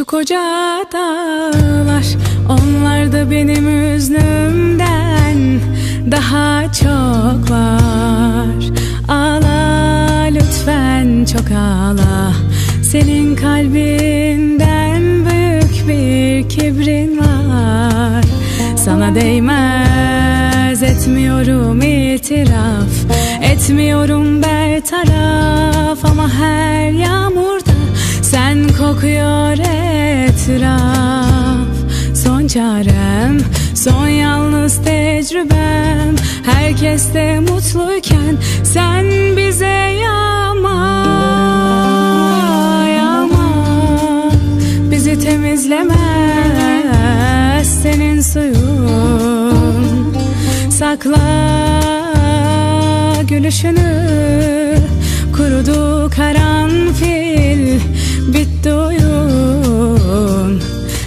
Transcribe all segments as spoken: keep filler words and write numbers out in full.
koca dağlar, onlar da benim hüznümden daha çok var. Ağla lütfen, çok ağla, senin kalbinden büyük bir kibrin var. Sana değmez, etmiyorum itiraf, etmiyorum bertaraf, ama her yağmurda sen kokuyor etraf. Son çarem, son yalnız tecrübem, herkes de mutluyken sen bize yağma, yağma. Bizi temizlemez senin suyun. Sakla gülüşünü, kurudu karanfil, bitti oyun.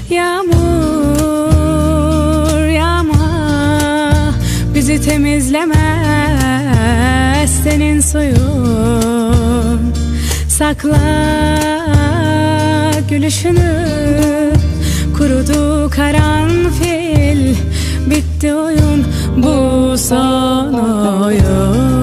Yağmur yağma, bizi temizlemez senin suyun. Sakla gülüşünü, kurudu karanfil, bitti oyun, bu son oyun.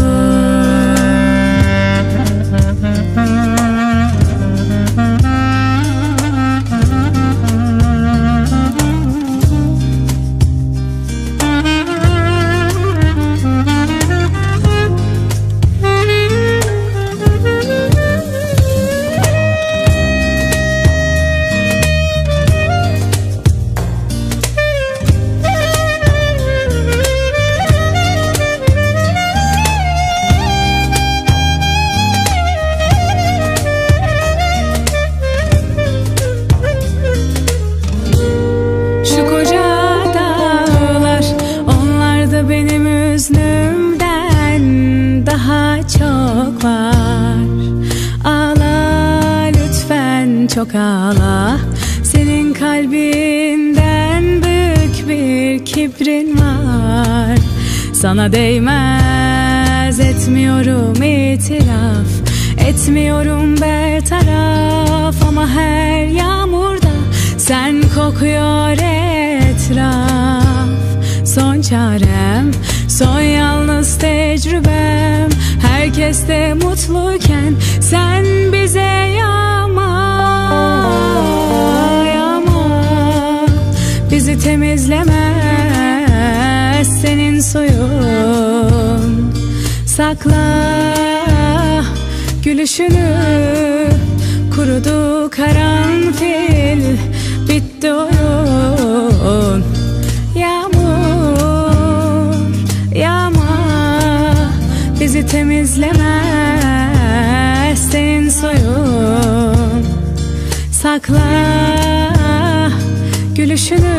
Çok ağla, senin kalbinden büyük bir kibrin var. Sana değmez, etmiyorum itiraf, etmiyorum bertaraf, ama her yağmurda sen kokuyor etraf. Son çarem, son yalnız tecrübem, herkes de mutluyken sen bize yağma, yağma. Bizi temizlemez senin suyun. Sakla gülüşünü, kurudu karanfil, bitti oyun. Yağmur yağma, bizi temizlemez senin suyun. Sakla gülüşünü,